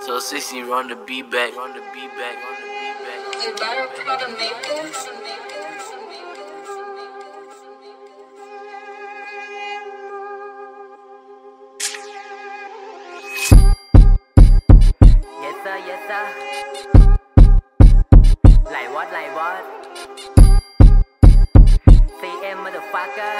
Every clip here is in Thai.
So 60 run the beat back. You better put a makers. Yes sir. Like what? CM motherfucker.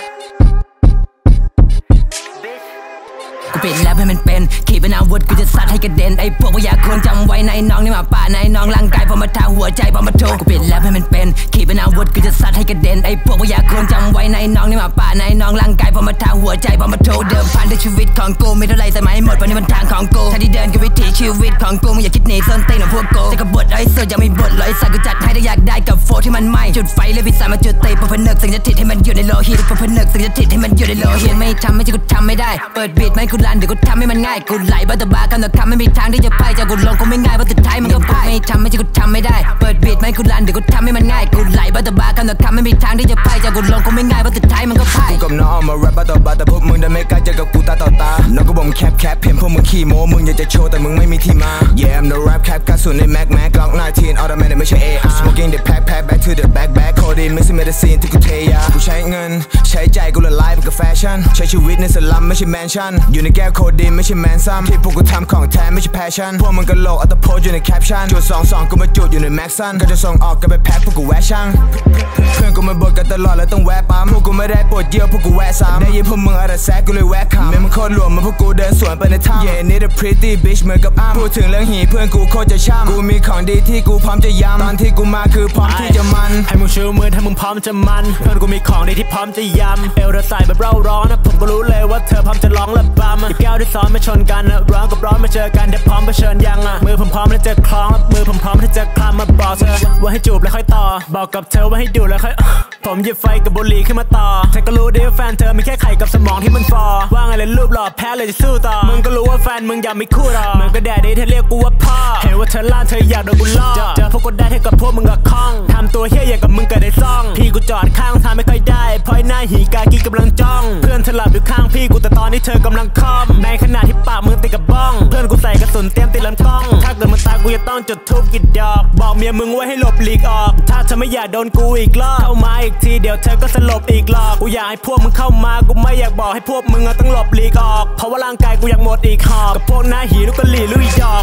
Bitch กูเป็นแล้วให้มันเป็นขี่เป็นอาวุธกูจะซัดให้กระเด็นไอ้พวกอยากควรจำไว้ในน้องนี่มาป่าในน้องร่างกายพอมาทางหัวใจพอมาโถกูเป็นแล้วให้มันเป็นขี่เป็นอาวุธกูจะซัดให้กระเด็นไอ้พวกอยากควรจำไว้ในน้องนี่มาป่าในน้องร่างกายพอมาทางหัวใจพอมาโถเดิมพันในชีวิตของกูไม่เท่าไรแต่ไม่หมดเพราะนี่มันทางของกูถ้าที่เดินกับวิถีชีวิตของกูไม่อยากคิดหนีส้นตีนของพวกกูจะกบฏไอ้เสือยังไม่บทเลยสักกูจัดให้ถ้าอยากได้กับโฟที่มันไหม้จุดไฟเลยพิซซ่ามาจุดตีพอผนึกสิ่งจะถิดให้มันอยู่ในโลหิตพอผนึกสิ่งจะถิดให้มันอยู่ในโลหิตไม่ทำไม่ใช่กูทำไม่ได้เปิดบีทไม่กูรันเดี๋ยวกูทำให้มันง่ายกูไหลบ้าตะบาคำต่อคำไม่มีทางที่จะพ่ายจะกูลงกูไม่ง่ายเพราะสุดท้ายมันก็พ่ายไม่ทำไม่ใช่กูทำไม่ได้เปิดบีทไม่กูรันเดี๋ยวกูทำให้มันง่ายกูไหลบ้าตะบาคำต่อคำไม่มีทางที่จะพ่ายจะกูลงกูไม่ง่ายเพราะสุดท้ายมันก็พ่ายกูกับน้องมาแรปบ้าต่อบ้าแต่พวกมึงได้ไม่กล้าเจอกับกูตาต่อตาน้องก็บอกแคปเห็นพวกมึงขี้โม้มึงอยากจะโชว์แต่มึงไม่มีที่มา Yeah I'm the rap cap กระสุนในแม็กGlock 19 automatic ไม่ใช่ AR Smoking the pack back to the back codeine ไม่ใช่ medicine ที่กูเทยากูใช้เงินใช้ใจกูละลายไปกับแฟชั่นใช้ชีวิตในสลัมไม่ใช่แมนชั่นอยู่ในแก้วโคดีนไม่ใช่แมนซัมที่พวกกูทำของแท้ไม่ใช่แพชชั่นพวกมึงก็โลกอัตโพสอยู่ในแคปชั่นจุด22กูมาจุดอยู่ในแม็กซันก็จะส่งออกกันไปแพ็คพวกกูแวะช่างเพื่อนกูมาบ่นกันตลอดแล้วต้องแวะปั๊มพวกกูไม่ได้ปวดเยี่ยวพวกกูแวะซ้ำได้ยินพวกมึงอะไรแซกกูเลยแวะขำเมื่อมึงโคตรหลวมมาพวกกูเดินสวนไปในถ้ำ Yeah need a pretty bitch เหมือนกับอ้ำพูดถึงเรื่องหีเพื่อนกูโคตรจะช่ำกูมีของดีที่กูพร้อมจะย้ำตอนที่กูมาคือพร้อมที่จะมันให้มึงชูมือถ้ามึงพร้อมจะมันเพื่อนกูมีของดีที่พร้อมจะย้ำเอวเธอใส่แบบเร่าร้อนนะผมก็รู้เลยว่าเธอพร้อมจะร้องและบัมหยิบแก้วที่ซ้อนมาชนกันนะร้อนกับร้อนมาเจอกันเดี๋ยวพร้อมเผชิญยังมือผมพร้อมแล้วจะคล้องมือผมพร้อมที่จะคลำมาบอกเธอว่าให้จูบแล้วค่อยต่อบอกกับเธอว่าให้ดูแล้วค่อยผมหยิบไฟกับบุหรี่ขึ้นมาต่อเธอก็รู้ดีว่าแฟนเธอมีแค่ไข่กับสมองที่มันฟอว่าไงเลยรูปหล่อแพ้เลยจะสู้ต่อมึงก็รู้ว่าแฟนมึงอยากมีคู่ต่อมึงก็แดดดีเธอเรียกกูว่าพ่อเห็นว่าเธอล่าเธออยากโดนกูล่อเจอพวกกูได้เท่ากับพวกมึงกับคล้องทำตัวเฮี้ยอย่างกับมึงเกิดในซ่องพี่กูจอดข้างทางไม่ค่อยได้พอยหน้าหีกากีกำลังจ้องเพื่อนเธอหลับอยู่ข้างพี่กูแต่ตอนนี้เธอกำลังคอมในขณะที่ปากมึงติดกับบ้องเพื่อนกูใส่กระสุนเตรียมติดลำกล้องถ้าเกิดมึงตายกูจะต้องจุดทูบกี่ดอกบอกเมียมึงไว้ให้หลบหลีกออกถ้าเธอไม่อยากโดนกูอีกรอบเข้ามาอีกทีเดี๋ยวเธอก็สลบอีกหรอกกูอยากให้พวกมึงเข้ามากูไม่อยากบอกให้พวกมึงต้องหลบหลีกออกเพราะว่าร่างกายกูอยากหมดอีกหอบกับพวกหน้าหีลูกกะหลี่ลุยดอก